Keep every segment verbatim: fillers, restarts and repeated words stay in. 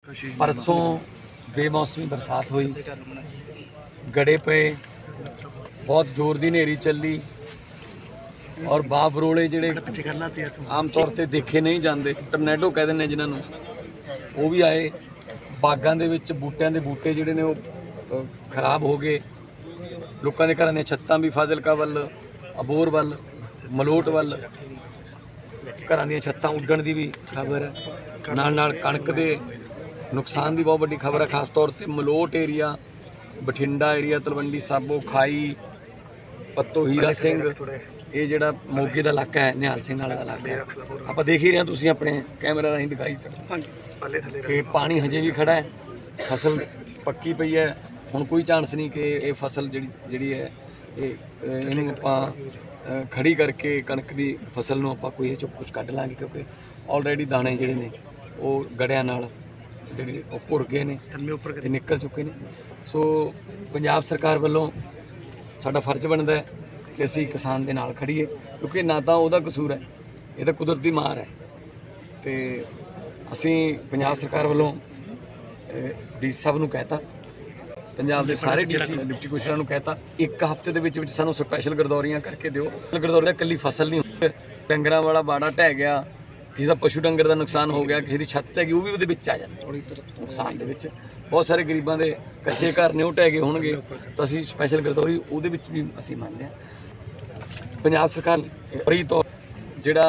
परसों बेमौसमी बरसात हुई, गड़े पे बहुत जोर की नेरी चली और बावरोले जिहड़े आम तौर पर देखे नहीं जाते, टरनैडो कह दें जिन्होंने, वो भी आए। बागां दे विच बूटियां दे बूटे जिहड़े ने वो खराब हो गए। लोगों के घरां दी छत्तां भी फाजिलका वल, अबोर वल, मलोट वल घरां दी छत्तां उड्डण की भी खबर है। नाल नाल कणक दे नुकसान की बहुत वड्डी खबर है, खास तौर पर मलोट एरिया, बठिंडा एरिया, तलवंडी साबो, खाई, पत्तो, हीरा सिंह, ये जिहड़ा मोगे का इलाका है, निहाल सिंह वाला इलाका है। आप देख ही रहे, तुसीं अपने कैमरे राਹੀਂ दिखाई सकते कि पानी हजे भी खड़ा है, फसल पक्की पई है। हुण कोई चांस नहीं कि ये फसल जिहड़ी जिहड़ी है इहनूं आपां खड़ी करके कणक की फसल नूं आपां कोई चुप कुछ कढ लांगे, क्योंकि ऑलरेडी दाने जिहड़े ने वो गड़ियां नाल जिहड़े वो भुर गए ने ते निकल चुके ने। सो पंजाब सरकार वालों साडा फर्ज बनता है कि असीं किसान दे नाल खड़ीए, क्योंकि ना तो उहदा कसूर है, ये तो कुदरती मार है। तो असीं पंजाब सरकार वालों डी सी साहब नूं कहता, पंजाब के सारे डी सी डिप्टी कमिश्नर नूं कहता, एक हफ्ते दे विच विच सानूं स्पैशल गरदौरियां करके दिओ। गरदौरी दा कल्ली फसल नहीं होंदी, डंगरां वाला बाड़ा ढह गया, किसी का पशु डंगर का नुकसान हो गया, किसी की छत्त ढह गई, वो भी उहदे विच आ जांदी नुकसान दे विच। बहुत सारे गरीबां दे कच्चे घर ने वो ढह गए होणगे, तो असीं स्पैशल गरदौरी उहदे विच भी असीं मंनदे हां। पंजाब सरकार फरी तो जिहड़ा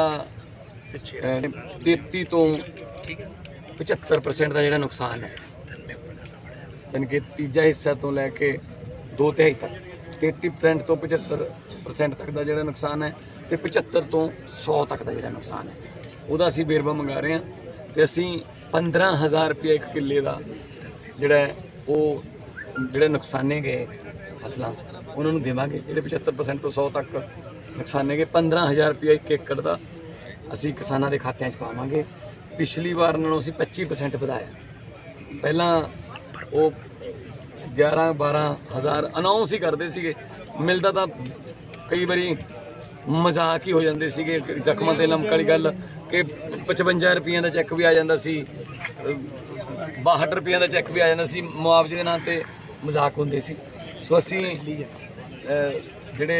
तेती तो पचहत्तर परसेंट का जिहड़ा नुकसान है, यानी कि तीजा हिस्सा तो लैके दो तिहाई तक तेती परसेंट तो पचहत्तर परसेंट तक का जिहड़ा नुकसान है, तो पचहत्तर तो सौ तक का जिहड़ा नुकसान है, ਉਹਦਾ ਅਸੀਂ ਵੇਰਵਾ ਮੰਗਾ ਰਹੇ ਹਾਂ। ਤੇ ਅਸੀਂ पंद्रह हज़ार रुपये एक किले का ਜਿਹੜਾ ਉਹ ਜਿਹੜੇ ਨੁਕਸਾਨੇ ਗਏ ਫਸਲਾਂ ਉਹਨਾਂ ਨੂੰ ਦੇਵਾਂਗੇ। ਜਿਹੜੇ पचहत्तर परसेंट ਤੋਂ सौ ਤੱਕ ਨੁਕਸਾਨੇ ਗਏ, पंद्रह हज़ार रुपये एक एकड़ ਦਾ ਅਸੀਂ ਕਿਸਾਨਾਂ ਦੇ ਖਾਤਿਆਂ 'ਚ ਪਾਵਾਂਗੇ। ਪਿਛਲੀ ਵਾਰ ਨਾਲੋਂ ਅਸੀਂ पच्चीस परसेंट ਵਧਾਇਆ। ਪਹਿਲਾਂ ਉਹ ग्यारह बारह हज़ार अनाउंस ही करते ਸੀਗੇ, ਮਿਲਦਾ ਤਾਂ ਕਈ ਵਾਰੀ मजाक ही हो जाते थे, जख्मां ते लमक वाली गल कि पचवंजा रुपये का चैक भी आ जाता सी, बाहठ रुपये का चैक भी आ जाता सी, मुआवजे के नाम पर मजाक होंदे सी। सो असी जिहड़े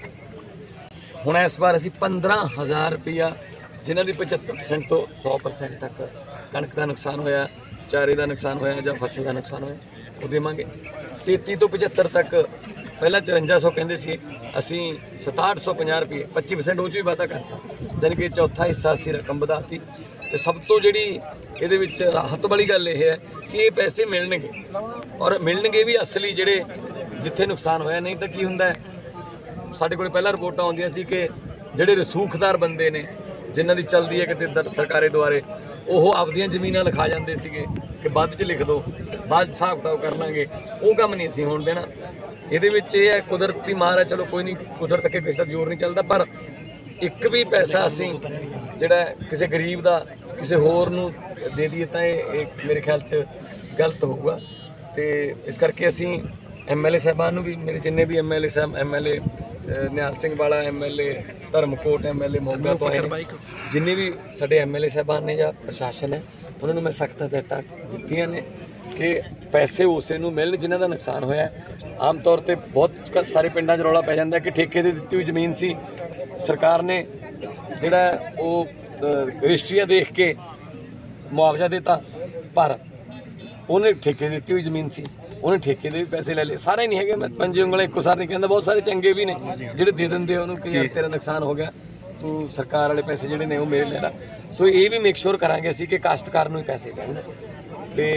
हुण इस बार असी पंद्रह हज़ार रुपया जिन्हां दी पचहत्तर परसेंट तो सौ परसेंट तक कणक का नुकसान होया, चारे का नुकसान होया जां फसल का नुकसान होया, वो देवांगे। तेती तो पचहत्तर तक पहला चौरंजा सौ कहते सी, असी सताहठ सौ पचास रुपये पच्ची परसेंट हो भी वाधा करता, यानी कि चौथा हिस्सा असी रकम बढ़ाती। तो सब तो जी ये राहत वाली गल यह है कि ये पैसे मिलणगे, और मिलणगे भी असली जिहड़े जिथे नुकसान होया। नहीं तो की हुंदा है, साडे कोल पहला रिपोर्टां आउंदियां सी कि जिहड़े रसूखदार बंदे ने जिन्हां दी चलदी है किते सरकारे द्वारे, ਉਹ ਆਪਦੀਆਂ ਜ਼ਮੀਨਾਂ ਲਿਖਾ ਜਾਂਦੇ ਸੀਗੇ कि बाद च लिख दो, बाद हिसाब किताब कर लांगे, वो काम नहीं असीं होण देना। ਇਹਦੇ ਵਿੱਚ ਇਹ ਹੈ ਕੁਦਰਤੀ ਮਾਰ ਹੈ, ਚਲੋ ਕੋਈ ਨਹੀਂ, ਕੁਦਰਤ ਅੱਗੇ ਕਿਸੇ ਦਾ ਜ਼ੋਰ ਨਹੀਂ ਚੱਲਦਾ, ਪਰ ਇੱਕ ਵੀ ਪੈਸਾ ਅਸੀਂ ਜਿਹੜਾ ਕਿਸੇ ਗਰੀਬ ਦਾ ਕਿਸੇ ਹੋਰ ਨੂੰ ਦੇ ਦਈਏ ਤਾਂ ਇਹ ਮੇਰੇ ਖਿਆਲ 'ਚ ਗਲਤ ਹੋਊਗਾ। ਤੇ ਇਸ ਕਰਕੇ ਅਸੀਂ ਐਮ ਐਲ ਏ ਸਾਹਿਬਾਨ ਨੂੰ ਵੀ, ਮੇਰੇ ਜਿੰਨੇ ਵੀ M L A sahib, M L A Nihal Singh Wala, M L A Dharamkot, M L A Moga ਤੋਂ ਆਏ ਨੇ, ਜਿੰਨੇ ਵੀ ਸਾਡੇ ਐਮ ਐਲ ਏ ਸਾਹਿਬਾਨ ਨੇ ਜਾਂ ਪ੍ਰਸ਼ਾਸਨ ਹੈ, ਉਹਨਾਂ ਨੂੰ ਮੈਂ ਸਖਤ ਹਦਾਇਤਾਂ ਦਿੱਤੀਆਂ ਨੇ कि पैसे उसे नूं मिलण जिन्हां दा नुकसान होया। आम तौर पर बहुत सारे पिंडां 'च रौला पै जांदा कि ठेके ते दित्ती हुई जमीन सी, सरकार ने जिहड़ा वो रजिस्ट्रियां देख के मुआवजा देता, पर उन्हें ठेके दित्ती हुई जमीन सी, उन्हें ठेके दे भी पैसे ले ले। सारे नहीं है, मैं पंजे उंगलां इक्को सार नहीं कहंदा, बहुत सारे चंगे भी ने जिहड़े दे दिंदे उहनूं कि यार तेरा नुकसान हो गया, तू सरकार वाले पैसे जिहड़े ने वो मेरे ले ला। सो ये भी मेक श्योर करांगे असीं कि काश्तकार नूं ही पैसे मिलण। ते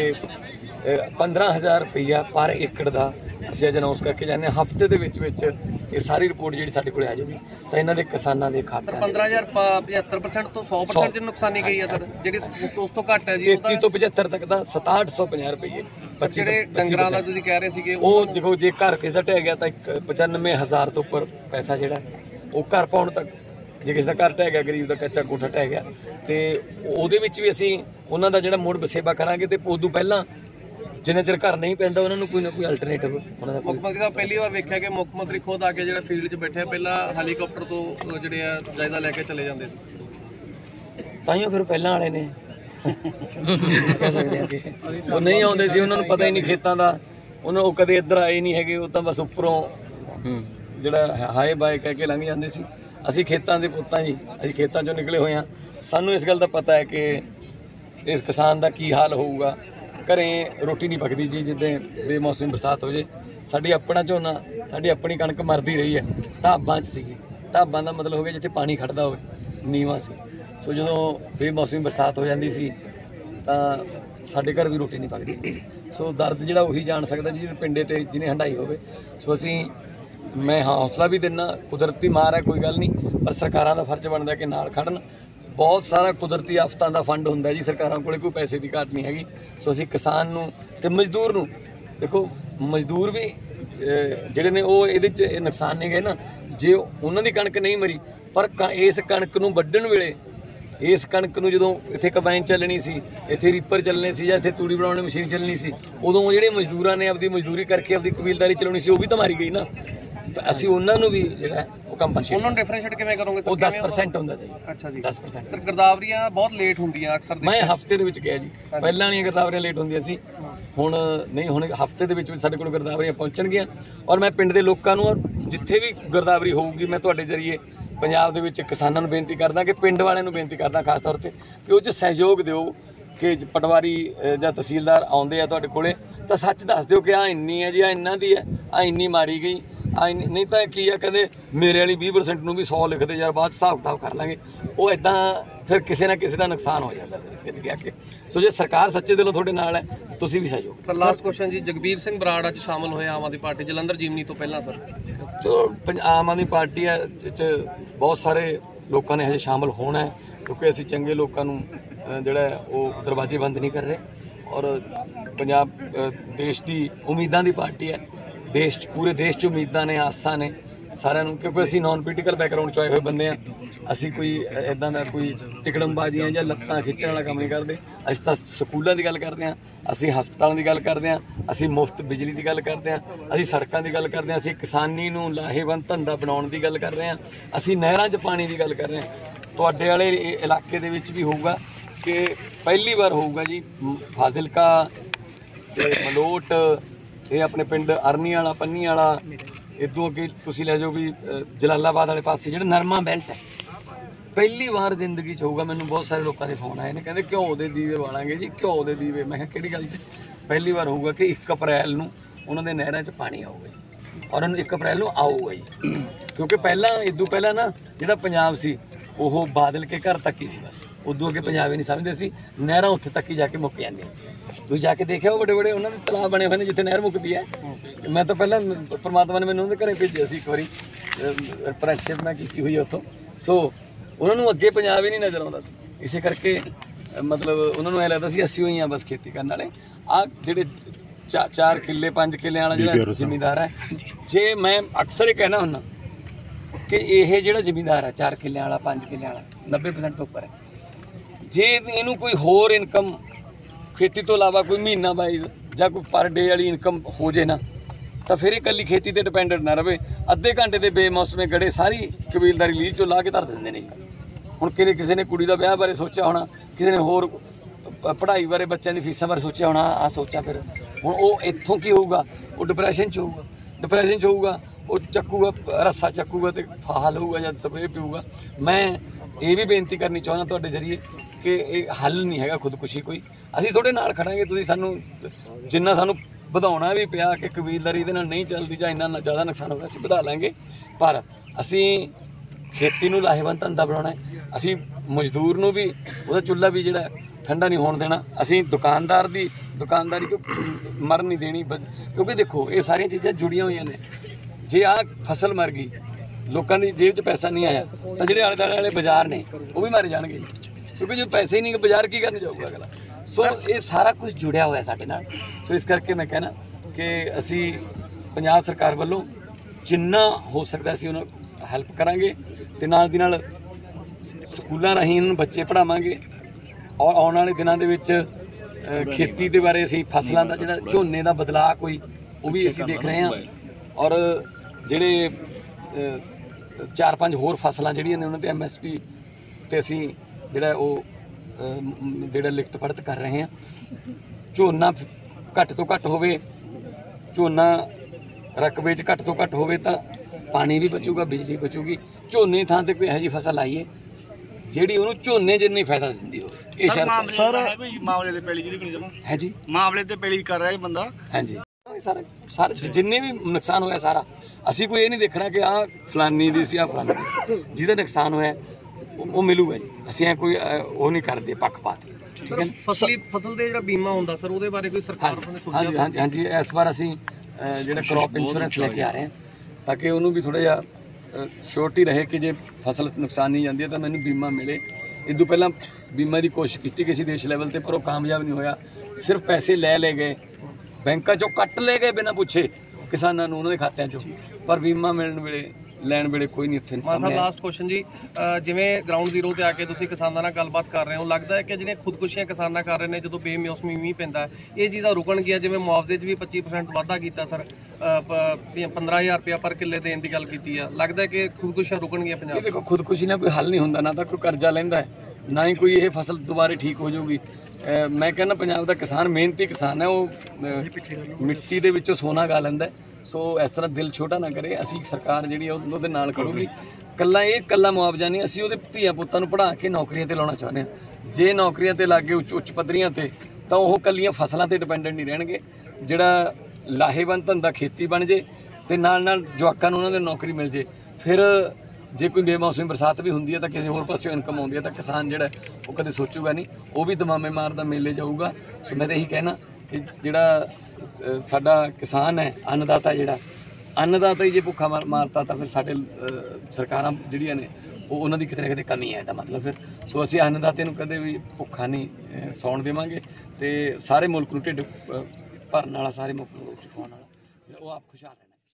पंद्रह हज़ार रुपया पर एकड़ का ਅਸੀਂ ਅੱਜ ਅਨਾਉਂਸ ਕਰਕੇ ਜਾਂਦੇ ਹਾਂ। ਹਫ਼ਤੇ ਦੇ ਵਿੱਚ ਵਿੱਚ ਇਹ ਸਾਰੀ ਰਿਪੋर्ट ਜਿਹੜੀ ਸਾਡੇ ਕੋਲ ਆ ਜਾਊਗੀ ਤਾਂ ਇਹਨਾਂ ਦੇ ਕਿਸਾਨਾਂ ਦੇ ਖਾਤੇ पंद्रह हज़ार पचहत्तर परसेंट तो सौ परसेंट ਦੀ ਨੁਕਸਾਨੀ ਗਈ ਹੈ ਸਰ, ਜਿਹੜੀ ਉਸ ਤੋਂ ਘੱਟ ਹੈ ਜੀ तेती तो पचहत्तर तक ਦਾ सताहठ सौ पचास रुपये ਜਿਹੜੇ ਡੰਗਰਾਂ ਦਾ ਤੁਸੀਂ ਕਹਿ ਰਹੇ ਸੀਗੇ ਉਹ ਦੇਖੋ, ਜੇ ਘਰ ਕਿਸ ਦਾ ਢਹਿ ਗਿਆ ਤਾਂ ਪਚਾਨਵੇਂ ਹਜ਼ਾਰ ਤੋਂ ਉੱਪਰ ਪੈਸਾ ਜਿਹੜਾ ਉਹ ਘਰ ਪਾਉਣ ਤੱਕ, ਜੇ ਕਿਸੇ ਦਾ ਘਰ ਢਹਿ ਗਿਆ, ਗਰੀਬ ਦਾ ਕੱਚਾ ਕੋਠਾ ਢਹਿ ਗਿਆ, ਤੇ ਉਹਦੇ ਵਿੱਚ ਵੀ ਅਸੀਂ ਉਹਨਾਂ ਦਾ ਜਿਹੜਾ ਮੁੜ ਵਸੇਬਾ ਕਰਾਂਗੇ। ਤੇ ਉਦੋਂ ਪਹਿਲਾਂ जिन्ना चिर घर नहीं पैंदा उन्हां नूं कोई ना कोई अल्टरनेटिव। मुख मंत्री साहब पहली बार वेख्या कि मुख मंत्री खुद आके जिहड़ा फील्ड 'च बैठे, पहला हैलीकॉप्टर तो जिहड़े आ जायजा लैके चले जांदे सी, ताइयों फिर पहलां वाले ने ਕਹਿ ਸਕਦੇ ਹਾਂ ਕਿ ਉਹ ਨਹੀਂ ਆਉਂਦੇ ਸੀ, ਉਹਨਾਂ ਨੂੰ ਪਤਾ ਹੀ ਨਹੀਂ ਖੇਤਾਂ ਦਾ, ਉਹਨਾਂ ਉਹ ਕਦੇ ਇੱਧਰ ਆਏ ਨਹੀਂ ਹੈਗੇ, ਉਹ ਤਾਂ ਬਸ ਉੱਪਰੋਂ ਜਿਹੜਾ ਹਾਏ ਬਾਏ ਕਹਿ ਕੇ ਲੰਘ ਜਾਂਦੇ ਸੀ। ਅਸੀਂ ਖੇਤਾਂ ਦੇ ਪੁੱਤਾਂ ਜੀ, ਅਸੀਂ ਖੇਤਾਂ 'ਚੋਂ ਨਿਕਲੇ ਹੋਏ ਹਾਂ, ਸਾਨੂੰ ਇਸ ਗੱਲ ਦਾ ਪਤਾ ਹੈ ਕਿ ਇਸ ਕਿਸਾਨ ਦਾ ਕੀ ਹਾਲ ਹੋਊਗਾ। ਘਰੇ ਰੋਟੀ ਨਹੀਂ ਪੱਕਦੀ ਜੀ ਜਿੱਦਾਂ ਬੇਮੌਸਮੀ ਬਰਸਾਤ ਹੋ ਜੇ। ਸਾਡੀ ਆਪਣਾ ਝੋਨਾ, ਸਾਡੀ ਆਪਣੀ ਕਣਕ ਮਰਦੀ ਰਹੀ ਹੈ, ਢਾਬਾਂ 'ਚ ਸੀਗੀ। ਢਾਬਾਂ ਦਾ ਮਤਲਬ ਹੋ ਗਿਆ ਜਿੱਥੇ ਪਾਣੀ ਖੜਦਾ ਹੋਵੇ, ਨੀਵਾਂ ਸੀ। ਸੋ ਜਦੋਂ ਬੇਮੌਸਮੀ ਬਰਸਾਤ ਹੋ ਜਾਂਦੀ ਸੀ ਤਾਂ ਸਾਡੇ ਘਰ ਵੀ ਰੋਟੀ ਨਹੀਂ ਪੱਕਦੀ ਹੁੰਦੀ ਸੀ। ਸੋ ਦਰਦ ਜਿਹੜਾ ਉਹੀ ਜਾਣ ਸਕਦਾ ਜਿਹਦੇ ਪਿੰਡੇ 'ਤੇ ਜਿਹਨੇ ਹੰਡਾਈ ਹੋਵੇ। ਸੋ ਅਸੀਂ ਮੈਂ ਹੌਸਲਾ ਵੀ ਦਿੰਦਾ, ਕੁਦਰਤੀ ਮਾਰ ਹੈ ਕੋਈ ਗੱਲ ਨਹੀਂ, ਪਰ ਸਰਕਾਰਾਂ ਦਾ ਫਰਜ਼ ਬਣਦਾ ਕਿ ਨਾਲ ਖੜਨ। ਬਹੁਤ ਸਾਰਾ ਕੁਦਰਤੀ ਆਫਤਾਂ ਦਾ ਫੰਡ ਹੁੰਦਾ ਜੀ, ਸਰਕਾਰਾਂ ਕੋਲ ਕੋਈ ਪੈਸੇ ਦੀ ਘਾਟ ਨਹੀਂ ਹੈਗੀ। ਸੋ ਅਸੀਂ ਕਿਸਾਨ ਨੂੰ ਤੇ ਮਜ਼ਦੂਰ ਨੂੰ, ਦੇਖੋ ਮਜ਼ਦੂਰ ਵੀ ਜਿਹੜੇ ਨੇ ਉਹ ਇਹਦੇ 'ਚ ਨੁਕਸਾਨ ਨਹੀਂ ਗਏ ਨਾ। ਜੇ ਉਹਨਾਂ ਦੀ ਕਣਕ ਨਹੀਂ ਮਰੀ, ਪਰ ਇਸ ਕਣਕ ਨੂੰ ਵੱਢਣ ਵੇਲੇ, ਇਸ ਕਣਕ ਨੂੰ ਜਦੋਂ ਇੱਥੇ ਕੰਬਾਈਨ ਚੱਲਣੀ ਸੀ, ਇੱਥੇ ਰੀਪਰ ਚੱਲਣੇ ਸੀ, ਜਾਂ ਇੱਥੇ ਤੂੜੀ ਬਣਾਉਣ ਦੀ ਮਸ਼ੀਨ ਚੱਲਣੀ ਸੀ, ਉਦੋਂ ਜਿਹੜੇ ਮਜ਼ਦੂਰਾਂ ਨੇ ਆਪਦੀ ਮਜ਼ਦੂਰੀ ਕਰਕੇ ਆਪਦੀ ਕਬੀਲਦਾਰੀ ਚਲਾਉਣੀ ਸੀ, ਉਹ ਵੀ ਤਾਂ ਮਾਰੀ ਗਈ ਨਾ। ਤਾਂ ਅਸੀਂ ਉਹਨਾਂ ਨੂੰ ਵੀ ਜਿਹੜਾ ਉਹ ਕੰਪਨਸੇਟ, ਉਹਨਾਂ ਨੂੰ ਡਿਫਰੈਂਸ਼ੀਏਟ ਕਿਵੇਂ ਕਰੋਗੇ ਸਰ? ਉਹ ਦਸ ਪਰਸੈਂਟ ਹੁੰਦਾ ਜੀ। ਅੱਛਾ ਜੀ, ਦਸ ਪਰਸੈਂਟ। ਸਰ ਗਿਰਦਾਵਰੀਆਂ ਬਹੁਤ ਲੇਟ ਹੁੰਦੀਆਂ ਅਕਸਰ। ਮੈਂ ਹਫਤੇ ਦੇ ਵਿੱਚ ਗਿਆ ਜੀ, ਪਹਿਲਾਂ ਵਾਲੀਆਂ ਗਿਰਦਾਵਰੀਆਂ ਲੇਟ ਹੁੰਦੀਆਂ ਸੀ, ਹੁਣ ਨਹੀਂ, ਹੁਣ ਹਫਤੇ ਦੇ ਵਿੱਚ ਵਿੱਚ ਸਾਡੇ ਕੋਲ ਗਿਰਦਾਵਰੀਆਂ ਪਹੁੰਚਣਗੀਆਂ। ਔਰ ਮੈਂ ਪਿੰਡ ਦੇ ਲੋਕਾਂ ਨੂੰ, ਔਰ ਜਿੱਥੇ ਵੀ ਗਿਰਦਾਵਰੀ ਹੋਊਗੀ, ਮੈਂ ਤੁਹਾਡੇ ਜ਼ਰੀਏ ਪੰਜਾਬ ਦੇ ਵਿੱਚ ਕਿਸਾਨਾਂ ਨੂੰ ਬੇਨਤੀ ਕਰਦਾ, ਕਿ ਪਿੰਡ ਵਾਲਿਆਂ ਨੂੰ ਬੇਨਤੀ ਕਰਦਾ ਖਾਸ ਤੌਰ 'ਤੇ ਕਿ ਉਹ 'ਚ ਸਹਿਯੋਗ ਦਿਓ। ਕਿ ਪਟਵਾਰੀ ਜਾਂ ਤਹਿਸੀਲਦਾਰ ਆਉਂਦੇ ਆ ਤੁਹਾਡੇ ਕੋਲੇ ਤਾਂ ਸੱਚ ਦੱਸ ਦਿਓ ਕਿ ਆਹ ਇੰਨੀ ਹੈ ਜੀ, ਆਹ ਇੰਨਾਂ ਦੀ ਹੈ, ਆਹ ਇੰਨੀ ਮਾਰੀ ਗਈ, ਆ ਨਹੀਂ ਤਾਂ ਕੀ ਆ, ਕਹਿੰਦੇ ਮੇਰੇ ਵਾਲੀ ਵੀਹ ਪਰਸੈਂਟ ਨੂੰ ਵੀ ਸੌ ਲਿਖਦੇ ਯਾਰ, ਬਾਅਦ 'ਚ ਹਿਸਾਬ ਕਿਤਾਬ ਕਰ ਲਾਂਗੇ। ਉਹ ਇੱਦਾਂ ਫਿਰ ਕਿਸੇ ਨਾ ਕਿਸੇ ਦਾ ਨੁਕਸਾਨ ਹੋ ਜਾਂਦਾ ਕਿਤੇ ਗਿਆ ਕੇ। ਸੋ ਜੇ ਸਰਕਾਰ ਸੱਚੇ ਦਿਲੋਂ ਤੁਹਾਡੇ ਨਾਲ ਹੈ, ਤੁਸੀਂ ਵੀ ਸਹਿਯੋਗ। ਸਰ ਲਾਸਟ ਕੁਐਸਚਨ ਜੀ, ਜਗਬੀਰ ਸਿੰਘ ਬਰਾੜ ਅੱਜ ਸ਼ਾਮਲ ਹੋਏ ਆਮ ਆਦਮੀ ਪਾਰਟੀ ਜਲੰਧਰ ਜਿਮਨੀ ਤੋਂ ਪਹਿਲਾਂ ਸਰ। ਜੋ ਆਮ ਆਦਮੀ ਪਾਰਟੀ ਹੈ, ਇਹ 'ਚ ਬਹੁਤ ਸਾਰੇ ਲੋਕਾਂ ਨੇ ਹਜੇ ਸ਼ਾਮਲ ਹੋਣਾ ਹੈ, ਕਿਉਂਕਿ ਅਸੀਂ ਚੰਗੇ ਲੋਕਾਂ ਨੂੰ ਜਿਹੜਾ ਉਹ ਦਰਵਾਜ਼ੇ ਬੰਦ ਨਹੀਂ ਕਰ ਰਹੇ। ਔਰ ਪੰਜਾਬ ਦੇਸ਼ ਦੀ ਉਮੀਦਾਂ ਦੀ ਪਾਰਟੀ ਹੈ, ਦੇਸ਼ 'ਚ ਪੂਰੇ ਦੇਸ਼ 'ਚ ਉਮੀਦਾਂ ਨੇ, ਆਸਾਂ ਨੇ ਸਾਰਿਆਂ ਨੂੰ, ਕਿਉਂਕਿ ਅਸੀਂ ਨਾਨ ਪੋਲੀਟੀਕਲ ਬੈਕਗਰਾਊਂਡ 'ਚ ਆਏ ਹੋਏ ਬੰਦੇ ਹਾਂ। ਅਸੀਂ ਕੋਈ ਇੱਦਾਂ ਦਾ ਕੋਈ ਟਿਕੜਮਬਾਜ਼ੀਆਂ ਜਾਂ ਲੱਤਾਂ ਖਿੱਚਣ ਵਾਲਾ ਕੰਮ ਨਹੀਂ ਕਰਦੇ। ਅਸੀਂ ਤਾਂ ਸਕੂਲਾਂ ਦੀ ਗੱਲ ਕਰਦੇ ਹਾਂ, ਅਸੀਂ ਹਸਪਤਾਲਾਂ ਦੀ ਗੱਲ ਕਰਦੇ ਹਾਂ, ਅਸੀਂ ਮੁਫਤ ਬਿਜਲੀ ਦੀ ਗੱਲ ਕਰਦੇ ਹਾਂ, ਅਸੀਂ ਸੜਕਾਂ ਦੀ ਗੱਲ ਕਰਦੇ ਹਾਂ, ਅਸੀਂ ਕਿਸਾਨੀ ਨੂੰ ਲਾਹੇਵੰਦ ਧੰਦਾ ਬਣਾਉਣ ਦੀ ਗੱਲ ਕਰ ਰਹੇ ਹਾਂ, ਅਸੀਂ ਨਹਿਰਾਂ 'ਚ ਪਾਣੀ ਦੀ ਗੱਲ ਕਰ ਰਹੇ ਹਾਂ। ਤੁਹਾਡੇ ਵਾਲੇ ਇਲਾਕੇ ਦੇ ਵਿੱਚ ਵੀ ਹੋਊਗਾ ਕਿ ਪਹਿਲੀ ਵਾਰ ਹੋਊਗਾ ਜੀ, ਫਾਜ਼ਿਲਕਾ ਤੇ ਮਲੋਟ, ਇਹ ਆਪਣੇ ਪਿੰਡ ਅਰਨੀ ਵਾਲਾ, ਪੰਨੀ ਵਾਲਾ, ਇੱਦੋਂ ਅੱਗੇ ਤੁਸੀਂ ਲੈ ਜਾਓ ਵੀ ਜਲਾਲਾਬਾਦ ਵਾਲੇ ਪਾਸੇ ਜਿਹੜਾ ਨਰਮਾ ਬੈਲਟ ਹੈ, ਪਹਿਲੀ ਵਾਰ ਜ਼ਿੰਦਗੀ 'ਚ ਹੋਊਗਾ। ਮੈਨੂੰ ਬਹੁਤ ਸਾਰੇ ਲੋਕਾਂ ਦੇ ਫੋਨ ਆਏ ਨੇ, ਕਹਿੰਦੇ ਘਿਓ ਦੇ ਦੀਵੇ ਬਾਲਾਂਗੇ ਜੀ, ਘਿਓ ਦੇ ਦੀਵੇ। ਮੈਂ ਕਿਹਾ ਕਿਹੜੀ ਗੱਲ 'ਤੇ? ਪਹਿਲੀ ਵਾਰ ਹੋਊਗਾ ਕਿ ਇੱਕ ਅਪ੍ਰੈਲ ਨੂੰ ਉਹਨਾਂ ਦੇ ਨਹਿਰਾਂ 'ਚ ਪਾਣੀ ਆਊਗਾ ਜੀ, ਔਰ ਉਹਨੂੰ ਇੱਕ ਅਪ੍ਰੈਲ ਨੂੰ ਆਊਗਾ ਜੀ। ਕਿਉਂਕਿ ਪਹਿਲਾਂ ਇਦੋਂ ਪਹਿਲਾਂ ਨਾ ਜਿਹੜਾ ਪੰਜਾਬ ਸੀ ਉਹ ਬਾਦਲ ਕੇ ਘਰ ਤੱਕ ਹੀ ਸੀ, ਬਸ ਉਦੋਂ ਅੱਗੇ ਪੰਜਾਬ ਹੀ ਨਹੀਂ ਸਮਝਦੇ ਸੀ। ਨਹਿਰਾਂ ਉੱਥੇ ਤੱਕ ਹੀ ਜਾ ਕੇ ਮੁੱਕ ਜਾਂਦੀਆਂ ਸੀ। ਤੁਸੀਂ ਜਾ ਕੇ ਦੇਖਿਆ, ਉਹ ਵੱਡੇ ਵੱਡੇ ਉਹਨਾਂ ਦੇ ਤਲਾਬ ਬਣੇ ਹੋਏ ਨੇ ਜਿੱਥੇ ਨਹਿਰ ਮੁੱਕਦੀ ਹੈ। ਮੈਂ ਤਾਂ ਪਹਿਲਾਂ ਪਰਮਾਤਮਾ ਨੇ ਮੈਨੂੰ ਉਹਦੇ ਘਰੇ ਭੇਜਿਆ ਸੀ ਇੱਕ ਵਾਰੀ, ਅਪ੍ਰੈਂਟਿਸਸ਼ਿਪ ਮੈਂ ਕੀਤੀ ਹੋਈ ਉੱਥੋਂ। ਸੋ ਉਹਨਾਂ ਨੂੰ ਅੱਗੇ ਪੰਜਾਬ ਹੀ ਨਹੀਂ ਨਜ਼ਰ ਆਉਂਦਾ ਸੀ, ਇਸੇ ਕਰਕੇ ਮਤਲਬ ਉਹਨਾਂ ਨੂੰ ਐਂ ਲੱਗਦਾ ਸੀ ਅਸੀਂ ਹੋਈ ਹਾਂ ਬਸ ਖੇਤੀ ਕਰਨ ਵਾਲੇ। ਆਹ ਜਿਹੜੇ ਚਾ ਚਾਰ ਕਿੱਲੇ ਪੰਜ ਕਿੱਲਿਆਂ ਵਾਲਾ ਜਿਹੜਾ ਜ਼ਿਮੀਂਦਾਰ ਹੈ, ਜੇ ਮੈਂ ਅਕਸਰ ਇਹ ਕਹਿਣਾ ਹੁੰਦਾ ਕਿ ਇਹ ਜਿਹੜਾ ਜ਼ਿਮੀਂਦਾਰ ਹੈ ਚਾਰ ਕਿੱਲਿਆਂ ਵਾਲਾ, ਪੰਜ ਕਿੱਲਿਆਂ ਵਾਲਾ, ਨੱਬੇ ਪਰਸੈਂਟ ਤੋਂ ਉੱਪਰ ਹੈ, ਜੇ ਇਹਨੂੰ ਕੋਈ ਹੋਰ ਇਨਕਮ ਖੇਤੀ ਤੋਂ ਇਲਾਵਾ ਕੋਈ ਮਹੀਨਾ ਵਾਈਜ਼ ਜਾਂ ਕੋਈ ਪਰ ਡੇ ਵਾਲੀ ਇਨਕਮ ਹੋ ਜੇ ਨਾ, ਤਾਂ ਫਿਰ ਇਹ ਇਕੱਲੀ ਖੇਤੀ 'ਤੇ ਡਿਪੈਂਡੈਂਟ ਨਾ ਰਹੇ। ਅੱਧੇ ਘੰਟੇ ਦੇ ਬੇਮੌਸਮੇ ਗੜੇ ਸਾਰੀ ਕਬੀਲਦਾਰੀ ਲੀਹ 'ਚੋਂ ਲਾ ਕੇ ਧਰ ਦਿੰਦੇ ਨੇ। ਹੁਣ ਕਿਨੇ ਕਿਸੇ ਨੇ ਕੁੜੀ ਦਾ ਵਿਆਹ ਬਾਰੇ ਸੋਚਿਆ ਹੋਣਾ, ਕਿਸੇ ਨੇ ਹੋਰ ਪੜ੍ਹਾਈ ਬਾਰੇ, ਬੱਚਿਆਂ ਦੀ ਫੀਸਾਂ ਬਾਰੇ ਸੋਚਿਆ ਹੋਣਾ, ਆਹ ਸੋਚਿਆ। ਫਿਰ ਹੁਣ ਉਹ ਇੱਥੋਂ ਕੀ ਹੋਊਗਾ? ਉਹ ਡਿਪਰੈਸ਼ਨ 'ਚ ਹੋਊਗਾ, ਡਿਪਰੈਸ਼ਨ 'ਚ ਹੋਊਗਾ, ਉਹ ਚੱਕੂਗਾ, ਰੱਸਾ ਚੱਕੂਗਾ ਅਤੇ ਫਾਹਾ ਲਊਗਾ ਜਾਂ ਸਪਰੇਅ ਪੀਊਗਾ। ਮੈਂ ਇਹ ਵੀ ਬੇਨਤੀ ਕਰਨੀ ਚਾਹੁੰਦਾ ਤੁਹਾਡੇ ਜ਼ਰੀਏ ਕਿ ਇਹ ਹੱਲ ਨਹੀਂ ਹੈਗਾ ਖੁਦਕੁਸ਼ੀ ਕੋਈ। ਅਸੀਂ ਤੁਹਾਡੇ ਨਾਲ ਖੜਾਂਗੇ, ਤੁਸੀਂ ਸਾਨੂੰ ਜਿੰਨਾ ਸਾਨੂੰ ਵਧਾਉਣਾ ਵੀ ਪਿਆ ਕਿ ਕਬੀਲਦਾਰੀ ਇਹਦੇ ਨਾਲ ਨਹੀਂ ਚੱਲਦੀ ਜਾਂ ਇੰਨਾ ਜ਼ਿਆਦਾ ਨੁਕਸਾਨ ਹੋਗਾ, ਅਸੀਂ ਵਧਾ ਲਾਂਗੇ। ਪਰ ਅਸੀਂ ਖੇਤੀ ਨੂੰ ਲਾਹੇਵੰਦ ਧੰਦਾ ਬਣਾਉਣਾ ਹੈ। ਅਸੀਂ ਮਜ਼ਦੂਰ ਨੂੰ ਵੀ ਉਹਦਾ ਚੁੱਲ੍ਹਾ ਵੀ ਜਿਹੜਾ ਠੰਡਾ ਨਹੀਂ ਹੋਣ ਦੇਣਾ। ਅਸੀਂ ਦੁਕਾਨਦਾਰ ਦੀ ਦੁਕਾਨਦਾਰੀ ਕਿਉਂ ਮਰਨ ਨਹੀਂ ਦੇਣੀ, ਕਿਉਂਕਿ ਦੇਖੋ ਇਹ ਸਾਰੀਆਂ ਚੀਜ਼ਾਂ ਜੁੜੀਆਂ ਹੋਈਆਂ ਨੇ। ਜੇ ਆਹ ਫਸਲ ਮਰ ਗਈ, ਲੋਕਾਂ ਦੀ ਜੇਬ 'ਚ ਪੈਸਾ ਨਹੀਂ ਆਇਆ, ਤਾਂ ਜਿਹੜੇ ਆਲੇ ਦੁਆਲੇ ਵਾਲੇ ਬਾਜ਼ਾਰ ਨੇ ਉਹ ਵੀ ਮਰ ਜਾਣਗੇ, ਕਿਉਂਕਿ ਜੇ ਪੈਸੇ ਹੀ ਨਹੀਂ ਬਾਜ਼ਾਰ ਕੀ ਕਰਨ ਜਾਊਗਾ ਅਗਲਾ। ਸੋ ਇਹ ਸਾਰਾ ਕੁਝ ਜੁੜਿਆ ਹੋਇਆ ਸਾਡੇ ਨਾਲ। ਸੋ ਇਸ ਕਰਕੇ ਮੈਂ ਕਹਿਣਾ ਕਿ ਅਸੀਂ ਪੰਜਾਬ ਸਰਕਾਰ ਵੱਲੋਂ ਜਿੰਨਾ ਹੋ ਸਕਦਾ ਅਸੀਂ ਉਹਨਾਂ ਹੈਲਪ ਕਰਾਂਗੇ, ਅਤੇ ਨਾਲ ਦੀ ਨਾਲ ਸਕੂਲਾਂ ਰਾਹੀਂ ਇਹਨਾਂ ਨੂੰ ਬੱਚੇ ਪੜ੍ਹਾਵਾਂਗੇ। ਔਰ ਆਉਣ ਵਾਲੇ ਦਿਨਾਂ ਦੇ ਵਿੱਚ ਖੇਤੀ ਦੇ ਬਾਰੇ ਅਸੀਂ ਫਸਲਾਂ ਦਾ ਜਿਹੜਾ ਝੋਨੇ ਦਾ ਬਦਲਾਅ ਕੋਈ ਉਹ ਵੀ ਅਸੀਂ ਦੇਖ ਰਹੇ ਹਾਂ। ਔਰ ਜਿਹੜੇ ਚਾਰ ਪੰਜ ਹੋਰ ਫਸਲਾਂ ਜਿਹੜੀਆਂ ਨੇ ਉਹਨਾਂ 'ਤੇ ਐਮ ਐਸ ਪੀ 'ਤੇ ਅਸੀਂ ਜਿਹੜਾ ਉਹ ਅ, ਜਿਹੜਾ ਲਿਖਤ ਪੜ੍ਹਤ ਕਰ ਰਹੇ ਹਾਂ। ਝੋਨਾ ਘੱਟ ਤੋਂ ਘੱਟ ਹੋਵੇ, ਝੋਨਾ ਰਕਬੇ 'ਚ ਘੱਟ ਤੋਂ ਘੱਟ ਹੋਵੇ ਤਾਂ ਪਾਣੀ ਵੀ ਬਚੂਗਾ, ਬਿਜਲੀ ਬਚੂਗੀ। ਝੋਨੇ ਥਾਂ ਤੇ ਕੋਈ ਇਹੋ ਜਿਹੀ ਫਸਲ ਆਈਏ ਜਿਹੜੀ ਉਹਨੂੰ ਝੋਨੇ ਜਿੰਨੀ ਫਾਇਦਾ ਦਿੰਦੀ ਹੋਵੇ। ਇਹ ਸ਼ਰਤ ਸਰ ਮਾਮਲੇ ਤੇ ਪੈਲੀ ਜਿਹਦੀ ਬਣੀ ਜਮਾ ਹੈ ਜੀ, ਮਾਮਲੇ ਤੇ ਪੈਲੀ ਕਰ ਰਿਹਾ ਇਹ ਬੰਦਾ। ਹਾਂਜੀ ਸਾਰਾ ਸਾਰਾ ਜਿੰਨੇ ਵੀ ਨੁਕਸਾਨ ਹੋਇਆ ਸਾਰਾ, ਅਸੀਂ ਕੋਈ ਇਹ ਨਹੀਂ ਦੇਖਣਾ ਕਿ ਆਹ ਫਲਾਨੀ ਦੀ ਸੀ, ਆਹ ਫਲਾਨੀ ਦੀ ਸੀ। ਜਿਹਦਾ ਨੁਕਸਾਨ ਹੋਇਆ ਉਹ ਉਹ ਮਿਲੂਗਾ ਜੀ। ਅਸੀਂ ਐ ਕੋਈ ਅ, ਉਹ ਨਹੀਂ ਕਰਦੇ ਪੱਖਪਾਤ, ਠੀਕ ਹੈ। ਫਸਲੀ ਫਸਲ ਦੇ ਜਿਹੜਾ ਬੀਮਾ ਹੁੰਦਾ ਸਰ, ਉਹਦੇ ਬਾਰੇ ਕੋਈ ਸਰਕਾਰ ਨੇ ਸੋਚਿਆ? ਹਾਂਜੀ ਹਾਂਜੀ ਹਾਂਜੀ ਇਸ ਵਾਰ ਅਸੀਂ ਅ, ਜਿਹੜਾ ਕ੍ਰੌਪ ਇੰਸ਼ੋਰੈਂਸ ਲੈ ਕੇ ਆ ਰਹੇ ਹਾਂ ਤਾਂ ਕਿ ਉਹਨੂੰ ਵੀ ਥੋੜ੍ਹਾ ਜਿਹਾ ਛੋਟੀ ਰਹੇ ਕਿ ਜੇ ਫਸਲ ਨੁਕਸਾਨੀ ਜਾਂਦੀ ਹੈ ਤਾਂ ਮੈਨੂੰ ਬੀਮਾ ਮਿਲੇ। ਇਹ ਤੋਂ ਪਹਿਲਾਂ ਬੀਮਾ ਦੀ ਕੋਸ਼ਿਸ਼ ਕੀਤੀ ਕਿਸੇ ਦੇਸ਼ ਲੈਵਲ ਤੇ, ਪਰ ਉਹ ਕਾਮਯਾਬ ਨਹੀਂ ਹੋਇਆ। ਸਿਰਫ ਪੈਸੇ ਲੈ ਲੈ ਗਏ, ਬੈਂਕਾਂ 'ਚੋਂ ਕੱਟ ਲੈ ਗਏ ਬਿਨਾਂ ਪੁੱਛੇ ਕਿਸਾਨਾਂ ਨੂੰ ਉਹਨਾਂ ਦੇ ਖਾਤਿਆਂ 'ਚੋਂ, ਪਰ ਬੀਮਾ ਮਿਲਣ ਵੇਲੇ ਲੈਣ ਵੇਲੇ ਕੋਈ ਨਹੀਂ ਇੱਥੇ ਮਾਨ ਸਾਹਿਬ ਲਾਸਟ ਕੁਐਸਚਨ ਜੀ, ਅ, ਜਿਵੇਂ ਗਰਾਊਂਡ ਜ਼ੀਰੋ ਤੇ ਆ ਕੇ ਤੁਸੀਂ ਕਿਸਾਨਾਂ ਨਾਲ ਗੱਲਬਾਤ ਕਰ ਰਹੇ ਹੋ, ਲੱਗਦਾ ਹੈ ਕਿ ਜਿਹੜੀਆਂ ਖੁਦਕੁਸ਼ੀਆਂ ਕਿਸਾਨਾਂ ਕਰ ਰਹੇ ਨੇ ਜਦੋਂ ਬੇਮੌਸਮੀ ਮੀਂਹ ਪੈਂਦਾ, ਇਹ ਚੀਜ਼ਾਂ ਰੁਕਣ ਗਿਆ? ਜਿਵੇਂ ਮੁਆਵਜ਼ੇ 'ਚ ਵੀ ਪੱਚੀ ਪਰਸੈਂਟ ਵਾਧਾ ਕੀਤਾ ਸਰ, ਪੰਦਰਾਂ ਹਜ਼ਾਰ ਰੁਪਇਆ ਪਰ ਕਿੱਲੇ ਦੇਣ ਦੀ ਗੱਲ ਕੀਤੀ ਆ, ਲੱਗਦਾ ਕਿ ਖੁਦਕੁਸ਼ੀਆਂ ਰੁਕਣਗੀਆਂ ਪੰਜਾਬ? ਇਹ ਦੇਖੋ, ਖੁਦਕੁਸ਼ੀ ਨਾਲ ਕੋਈ ਹੱਲ ਨਹੀਂ ਹੁੰਦਾ, ਨਾ ਤਾਂ ਕੋਈ ਕਰਜ਼ਾ ਲੈਂਦਾ ਹੈ, ਨਾ ਹੀ ਕੋਈ ਇਹ ਫਸਲ ਦੁਬਾਰੇ ਠੀਕ ਹੋ ਜਾਊਗੀ। ਅ, ਮੈਂ ਕਹਿੰਦਾ ਪੰਜਾਬ ਦਾ ਕਿਸਾਨ ਮਿਹਨਤੀ ਕਿਸਾਨ ਹੈ, ਉਹ ਅ, ਮਿੱਟੀ ਦੇ ਵਿੱਚੋਂ ਸੋਨਾ ਗਾ ਲੈਂਦਾ। ਸੋ ਇਸ ਤਰ੍ਹਾਂ ਦਿਲ ਛੋਟਾ ਨਾ ਕਰੇ। ਅਸੀਂ ਸਰਕਾਰ ਜਿਹੜੀ ਆ ਉਹਦੇ ਨਾਲ ਖੜੂਗੀ। ਕੱਲਾ ਇਹ ਕੱਲਾ ਮੁਆਵਜ਼ਾ ਨਹੀਂ, ਅਸੀਂ ਉਹਦੇ ਧੀਆਂ ਪੁੱਤਾਂ ਨੂੰ ਪੜ੍ਹਾ ਕੇ ਨੌਕਰੀਆਂ ਤੇ ਲਾਉਣਾ ਚਾਹੁੰਦੇ ਹਾਂ। ਜੇ ਨੌਕਰੀਆਂ ਤੇ ਲੱਗੇ ਉੱਚ ਉੱਚ ਪੱਧਰੀਆਂ ਤੇ, ਤਾਂ ਉਹ ਕੱਲੀਆਂ ਫਸਲਾਂ ਤੇ ਡਿਪੈਂਡੈਂਟ ਨਹੀਂ ਰਹਿਣਗੇ। ਜਿਹੜਾ ਲਾਹੇਵੰਦ ਧੰਦਾ ਖੇਤੀ ਬਣ ਜੇ ਤੇ ਨਾਲ ਨਾਲ ਜਵਾਕਾਂ ਨੂੰ ਉਹਨਾਂ ਦੇ ਨੌਕਰੀ ਮਿਲ ਜੇ, ਫਿਰ ਜੇ ਕੋਈ ਬੇਮੌਸਮੀ ਬਰਸਾਤ ਵੀ ਹੁੰਦੀ ਹੈ ਤਾਂ ਕਿਸੇ ਹੋਰ ਪਾਸੇ ਇਨਕਮ ਆਉਂਦੀ ਹੈ, ਤਾਂ ਕਿਸਾਨ ਜਿਹੜਾ ਉਹ ਕਦੇ ਸੋਚੂਗਾ ਨਹੀਂ, ਉਹ ਵੀ ਦਮਾਮੇ ਮਾਰਦਾ ਮੇਲੇ ਜਾਊਗਾ। ਸੋ ਮੈਂ ਤਾਂ ਇਹੀ ਕਹਿਣਾ ਕਿ ਜਿਹੜਾ ਅ, ਸਾਡਾ ਕਿਸਾਨ ਹੈ, ਅੰਨਦਾਤਾ, ਜਿਹੜਾ ਅੰਨਦਾਤਾ ਹੀ ਜੇ ਭੁੱਖਾ ਮਾਰ ਮਾਰਤਾ ਤਾਂ ਫਿਰ ਸਾਡੇ ਅ, ਸਰਕਾਰਾਂ ਜਿਹੜੀਆਂ ਨੇ ਉਹ ਉਹਨਾਂ ਦੀ ਕਿਤੇ ਨਾ ਕਿਤੇ ਕਮੀ ਹੈ ਇਹਦਾ ਮਤਲਬ। ਫਿਰ ਸੋ ਅਸੀਂ ਅੰਨਦਾਤੇ ਨੂੰ ਕਦੇ ਵੀ ਭੁੱਖਾ ਨਹੀਂ ਅ, ਸੌਣ ਦੇਵਾਂਗੇ ਤੇ ਸਾਰੇ ਮੁਲਕ ਨੂੰ ਢਿੱਡ ਅ, ਭਰਨ ਵਾਲਾ, ਸਾਰੇ ਮੁਲਕ ਨੂੰ ਰੋਟੀ ਖਵਾਉਣ ਵਾਲਾ, ਉਹ ਆਪ ਖੁਸ਼ਹਾਲ ਹੈ।